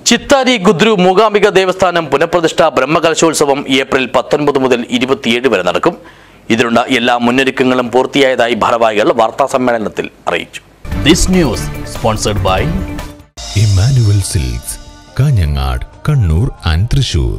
ചിത്താരി ഗുദ്രു മൂകാംബിക ദേവസ്ഥാനം പുനഃപ്രതിഷ്ഠ ബ്രഹ്മകലശോത്സവം ഏപ്രിൽ 19 മുതൽ 27 വരെ നടക്കും. ഇതിനുള്ള എല്ലാ മുന്നൊരുക്കങ്ങളും പൂർത്തിയായതായി ഭാരവാഹികൾ വാർത്താസമ്മേളനത്തിൽ അറിയിച്ചു. This news sponsored by Emmanuel Silks, Kanhangad, Kannur and Thrissur.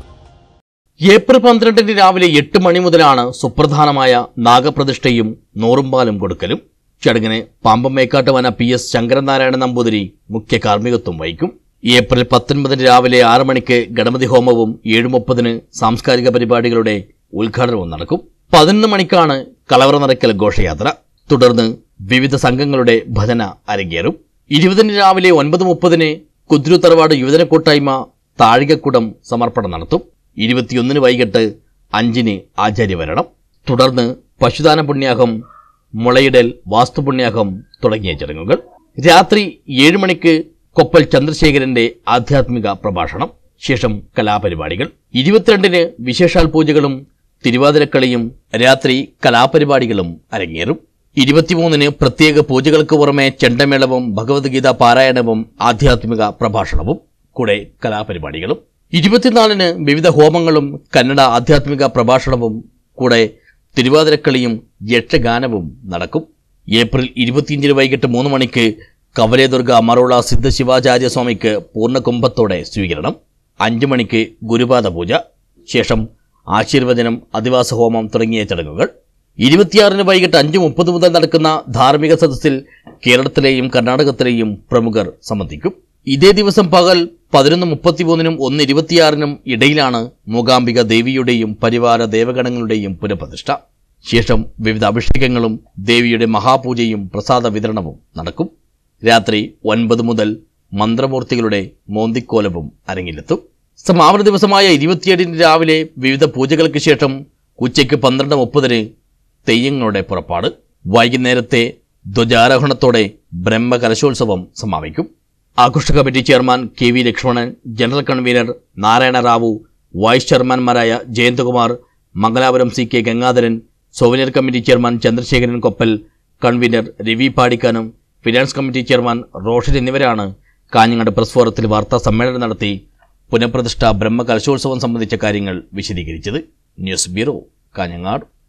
April 12 രാവിലെ 8 മണി മുതലാണ് സുപ്രധാനമായ നാഗപ്രതിഷ്ഠയും നോറുംപാലും കൊടുക്കലും. ചടങ്ങിന് പാമ്പമേക്കാട്ട് വന PS ശങ്കരനാരായണ നമ്പൂതിരി മുഖ്യ കാർമ്മികത്വം വഹിക്കും. ഏപ്രിൽ 19 രാവിലെ 6 മണിക്ക് ഗണപതി ഹോമവും 7:30 സാംസ്കാരിക പരിപാടികളുടെ ഉദ്ഘാടനവും നടക്കും. 11 മണിക്കാണ് കളവറ നിറയ്ക്കൽ ഘോഷയാത്ര. തുടർന്ന് വിവിധ സംഘങ്ങളുടെ ഭജന അരങ്ങേറും. 20 രാവിലെ 9:30 കുദ്രു തറവാട് യുവജന കൂട്ടായ്മ താഴികക്കുടം സമർപ്പണം നടത്തും. 21 വൈകിട്ട് 5 ആചാര്യവരണം. തുടർന്ന് പശുദാന പുണ്യാഹം, മുളയിടൽ, വാസ്തുപുണ്യാഹം തുടങ്ങിയ ചടങ്ങുകൾ. രാത്രി 7 മണിക്ക് കൊപ്പൽ ചന്ദ്രശേഖരന്റെ ആധ്യാത്മിക പ്രഭാഷണം. ശേഷം കലാപരിപാടികൾ. 22 വിശേഷാൽ പൂജകളും തിരുവാതിരക്കളിയും രാത്രി കലാപരിപാടികളും അരങ്ങേറും. 23 പ്രത്യേക പൂജകൾക്ക് പുറമെ ചെണ്ടമേളവും ഭഗവത്ഗീത പാരായണവും ആധ്യാത്മിക പ്രഭാഷണവും കൂടെ കലാപരിപാടികളും. 24 വിവിധ ഹോമങ്ങളും കന്നഡ ആധ്യാത്മിക പ്രഭാഷണവും കൂടെ തിരുവാതിരക്കളിയും യക്ഷഗാനവും നടക്കും. ഏപ്രിൽ 25 വൈകിട്ട് 3 മണിക്ക് കവലേദുർഗ മറുള സിദ്ധശിവാചാര്യ സ്വാമിക്ക് പൂർണ്ണകുംഭത്തോടെ സ്വീകരണം. 5 മണിക്ക് ഗുരുപാദ പൂജ. ശേഷം ആശീർവചനം, അധിവാസ ഹോമം തുടങ്ങിയ ചടങ്ങുകൾ. 26 വൈകിട്ട് 5:30 മുതൽ നടക്കുന്ന ധാർമ്മിക സദസ്സിൽ കേരളത്തിലെയും കർണാടകത്തിലെയും പ്രമുഖർ സംബന്ധിക്കും. ഇതേ ദിവസം പകൽ 11:33 1:26 ഇടയിലാണ് മൂകാംബിക ദേവിയുടെയും പരിവാര ദേവഗണങ്ങളുടെയും പുനഃപ്രതിഷ്ഠ. ശേഷം വിവിധ അഭിഷേകങ്ങളും ദേവിയുടെ മഹാപൂജയും പ്രസാദ വിതരണവും നടക്കും. രാത്രി 9 മുതൽ മന്ത്രമൂർത്തികളുടെ മോന്തിക്കോലവും അരങ്ങിലെത്തും. സമാപന ദിവസമായ 27 രാവിലെ വിവിധ പൂജകൾക്ക് ശേഷം ഉച്ചയ്ക്ക് 12:30 തെയ്യങ്ങളുടെ പുറപ്പാട്. വൈകുന്നേരത്തെ ധ്വജാരോഹണത്തോടെ ബ്രഹ്മകലശോത്സവം സമാപിക്കും. ആഘോഷ committee chairman KV Lakshmanan, general convener Narayana Rao, vice ചെയർമാൻമാരായ Jayanthakumar, Mangalapuram CK Gangadharan, souvenir committee chairman Chandrasekharan Koppal, convener Ravi Padikkanam, finance committee chairman Roshan എന്നിവരാണ് കാഞ്ഞങ്ങാട് പ്രസ് ഫോറത്തിൽ വാർത്താ സമ്മേളനം നടത്തി പുനഃപ്രതിഷ്ഠ ബ്രഹ്മകലശോത്സവം സംബന്ധിച്ച കാര്യങ്ങൾ വിശദീകരിച്ചത്. News bureau, Kanhangad.